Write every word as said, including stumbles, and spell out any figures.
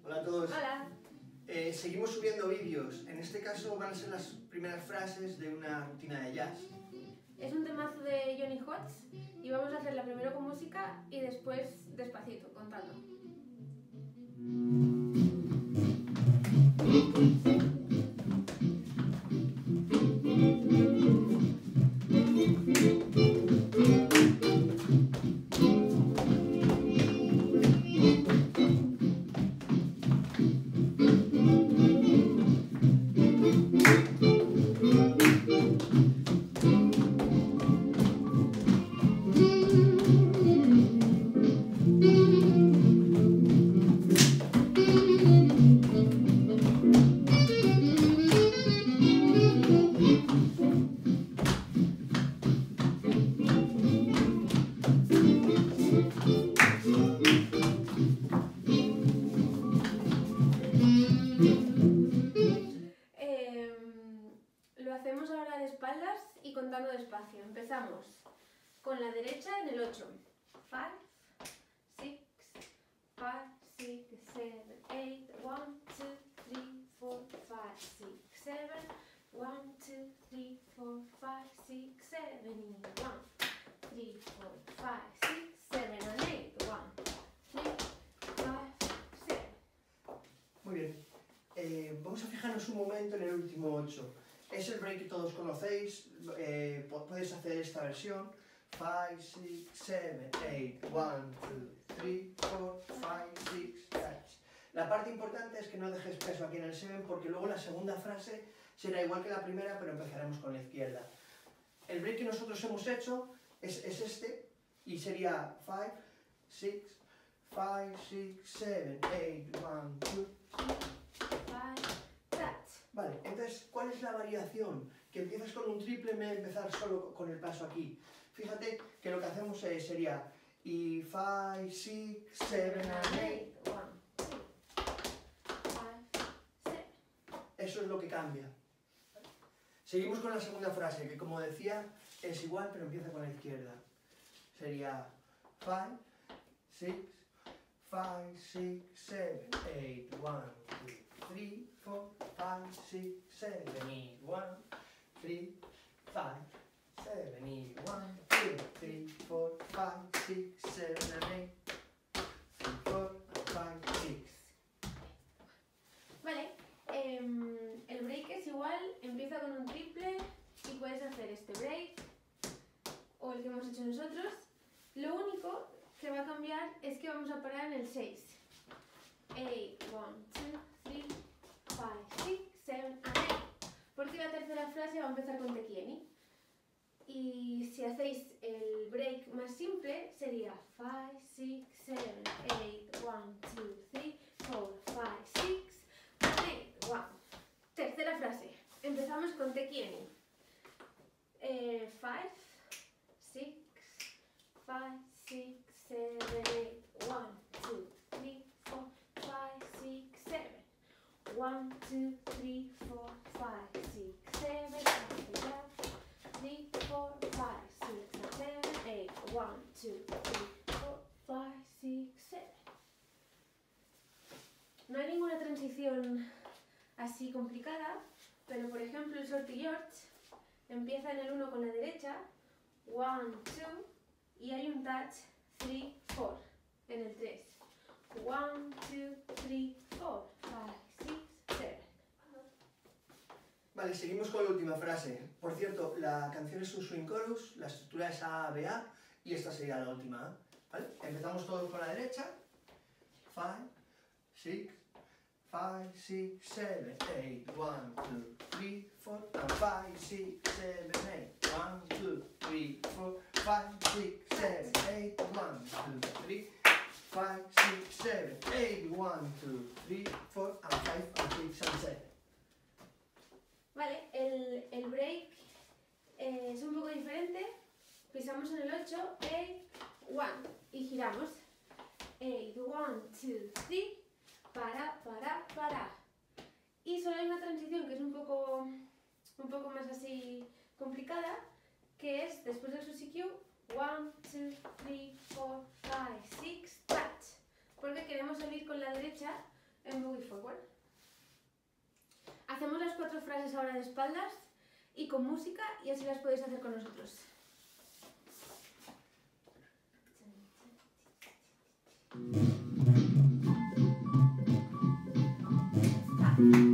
Hola a todos. Hola. Eh, seguimos subiendo vídeos. En este caso van a ser las primeras frases de una rutina de jazz. Es un temazo de Johnny Hodges y vamos a hacerla primero con música y después despacito, contando. Lo hacemos ahora de espaldas y contando despacio. Empezamos con la derecha en el ocho. five, six, five, six, seven, eight, one, two, three, four, five, six, seven, one, two, three, four, five, six, seven, y one, three, four, five, six, seven, and eight, one, three, five, seven. Muy bien. Eh, vamos a fijarnos un momento en el último ocho. Es el break que todos conocéis, eh, podéis hacer esta versión. five, six, seven, eight, one, two, three, four, five, six, seven. La parte importante es que no dejes peso aquí en el siete porque luego la segunda frase será igual que la primera, pero empezaremos con la izquierda. El break que nosotros hemos hecho es, es este y sería five, six, five, six, seven, eight, one, two, three. Vale, entonces, ¿cuál es la variación? Que empiezas con un triple en vez de empezar solo con el paso aquí. Fíjate que lo que hacemos es, sería y five, six, seven, and eight. Eso es lo que cambia. Seguimos con la segunda frase, que como decía, es igual, pero empieza con la izquierda. Sería five, six, five, six, seven, eight, one, two, three, four, five, six, seven, y one, three, five, seven, y one, two, three, four, five, six, seven, and eight, three, four, five, six. Vale, eh, el break es igual, empieza con un triple y puedes hacer este break o el que hemos hecho nosotros. Lo único que va a cambiar es que vamos a parar en el seis. eight, one, two, three, five, six, seven, and eight. Porque la tercera frase va a empezar con te quieni. Y si hacéis el break más simple, sería five, six, seven, eight, one, two, three, four, five, six, and eight, one. Tercera frase. Empezamos con te quieni. Eh, five, six, five, six, seven, eight, one, two, three, four, five, six, seven. one, two, three, four, five, six, seven, three, four, five, six, seven, eight, one, two, three, four, five, six, seven. No hay ninguna transición así complicada, pero por ejemplo el Shorty George empieza en el uno con la derecha, one, two, y hay un touch, three, four, en el tres. one, two, three, four, five, six, seven. Vale, seguimos con la última frase. Por cierto, la canción es un swing chorus, la estructura es A, B, A, y esta sería la última. ¿Vale? Empezamos todos con la derecha. five, six, five, six, seven, eight, one, two, three, four, and five, six, seven, eight, one, two, three, four, five, six, seven, eight, one, two, three, five, six, seven, eight, one, two, three, four, and five, and six, and seven. Vale, el, el break eh, es un poco diferente. Pisamos en el ocho, eight, one, y giramos. eight, one, two, three, para, para, para. Y solo hay una transición que es un poco, un poco más así complicada, que es después del Suzy Q, one, two, three, four, five, six, touch. Porque queremos salir con la derecha en de espaldas y con música, y así las podéis hacer con nosotros. Ah.